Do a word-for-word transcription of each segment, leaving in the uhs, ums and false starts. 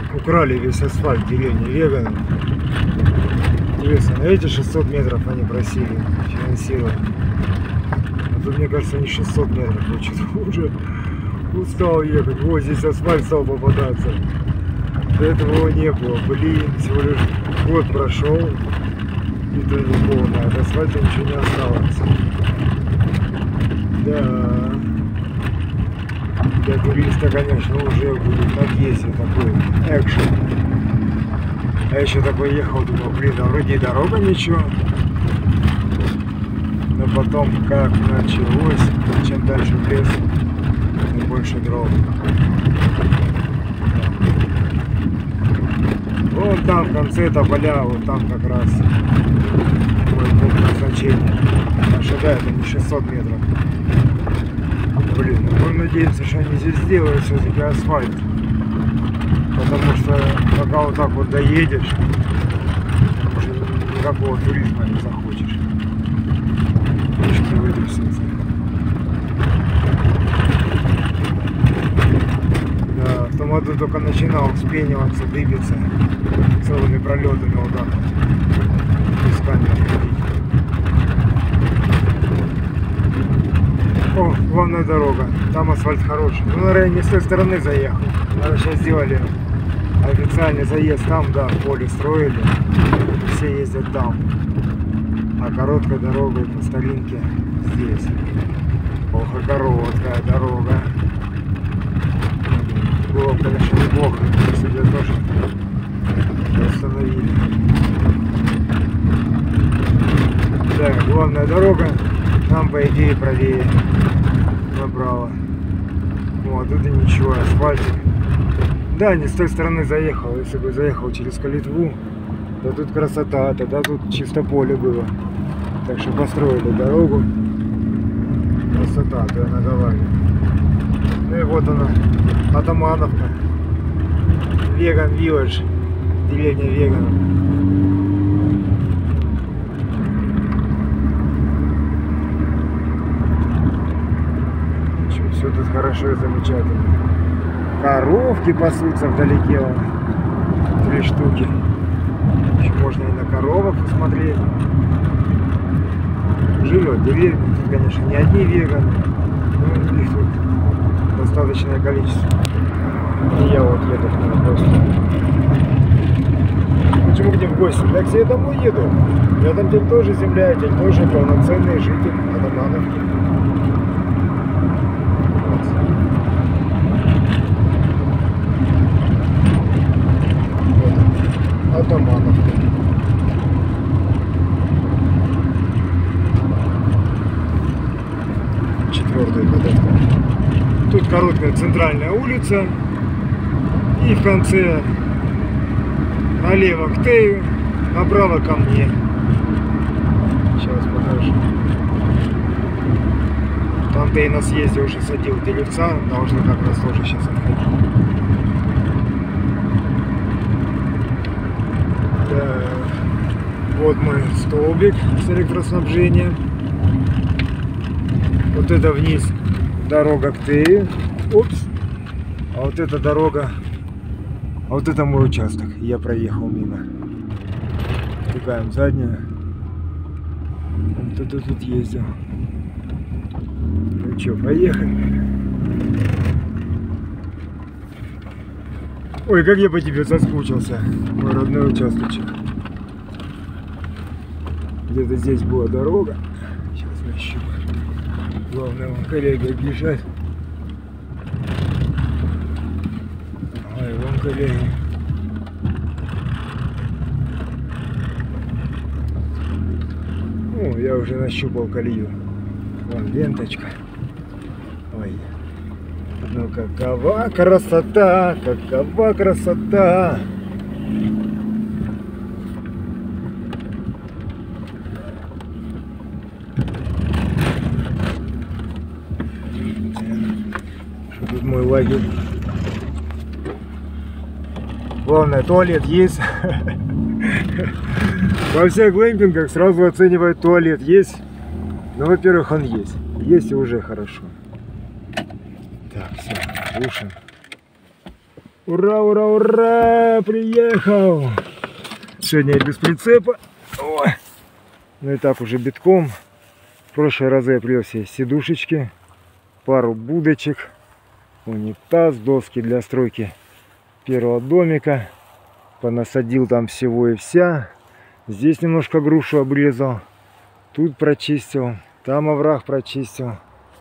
Украли весь асфальт деревни Вегана. Интересно, на эти шестьсот метров они просили финансирование. А тут, мне кажется, не шестьсот метров хочет. Уже устал ехать. Вот здесь асфальт стал попадаться. До этого его не было. Блин, всего лишь год прошел. И то не полное. От асфальта ничего не осталось. Да. Для туриста, конечно, уже будет на весе такой экшен. А еще такой ехал, думал, блин, а вроде и дорога ничего. Но потом, как началось, чем дальше в лес, тем больше дров. Вон там в конце тополя, вот там как раз мой пункт назначения. Аж да, это не шестьсот метров. Блин, ну мы надеемся, что они здесь сделают все-таки асфальт. Потому что пока вот так вот доедешь, уже никакого туризма не захочешь. Мишки вытрясутся. Да, автомат только начинал вспениваться, двигаться целыми пролетами вот так вот. Песками отходить. О, главная дорога. Там асфальт хороший. Ну, наверное, не с той стороны заехал. Наверное, сейчас сделали официальный заезд там, да, в поле строили. Все ездят там. А короткая дорога по старинке здесь. Ох, и короткая дорога. Было, конечно, неплохо, если бы тоже остановили. Да, главная дорога. Нам, по идее, правее. Направо. Вот, тут и ничего, асфальтик. Да, не с той стороны заехал. Если бы заехал через Калитву, то тут красота, тогда тут чисто поле было. Так что построили дорогу. Красота, то я наговариваю. Ну и вот она, Атамановка. Веган Вилледж. Деревня веганов. Все тут хорошо и замечательно. Коровки пасутся вдалеке. Вон. Три штуки. Еще можно и на коровок посмотреть. Живет деревня. Тут, конечно, не одни веганы. Но их тут достаточное количество. И я вот еду к ним в гости. Почему к ним в гости? Я к себе домой еду. Я там теперь тоже земля, теперь тоже полноценный житель Атамановки. Атамановка. Четвертая ходовка. Тут короткая центральная улица. И в конце налево к Тею, направо ко мне. Сейчас покажу. Там Тей на съезде уже садил деревца. Должны как раз тоже сейчас отходить. Вот мой столбик с электроснабжением. Вот это вниз дорога к Тею. Упс. А вот эта дорога. А вот это мой участок. Я проехал мимо. Втыкаем заднюю. Кто-то тут ездил. Ну что, поехали. Ой, как я по тебе соскучился. Мой родной участочек. Где-то здесь была дорога. Сейчас нащупаю. Главное, вон коллеги объезжать. Ой, вон коллеги. О, я уже нащупал колею. Вон ленточка. Ой. Ну какова красота, какова красота. Тут мой лагерь. Главное, туалет есть. Во всех глэмпингах сразу оценивают туалет. Есть. Ну, во-первых, он есть. Есть и уже хорошо. Так, все, кушаем. Ура, ура, ура! Приехал! Сегодня я без прицепа. Ой. Ну и так уже битком. В прошлые разы я привез себе сидушечки, пару будочек, унитаз, доски для стройки первого домика. Понасадил там всего и вся. Здесь немножко грушу обрезал. Тут прочистил. Там овраг прочистил.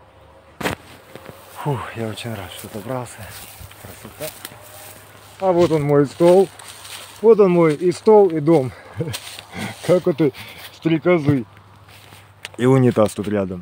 Фух, я очень рад, что добрался. Красота. А вот он мой стол. Вот он мой и стол, и дом. Как вот и стрекозы. И унитаз тут рядом.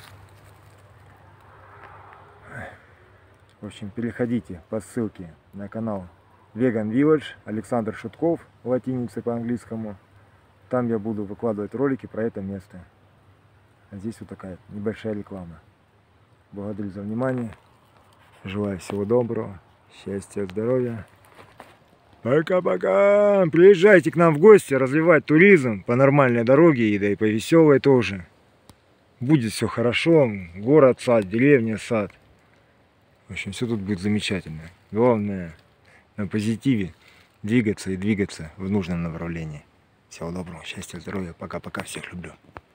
В общем, переходите по ссылке на канал Vegan Village, Александр Шутков, латиница по-английскому. Там я буду выкладывать ролики про это место. А здесь вот такая небольшая реклама. Благодарю за внимание. Желаю всего доброго, счастья, здоровья. Пока-пока. Приезжайте к нам в гости, развивать туризм по нормальной дороге, и да и по веселой тоже. Будет все хорошо. Город, сад, деревня, сад. В общем, все тут будет замечательно. Главное на позитиве двигаться и двигаться в нужном направлении. Всего доброго, счастья, здоровья. Пока-пока. Всех люблю.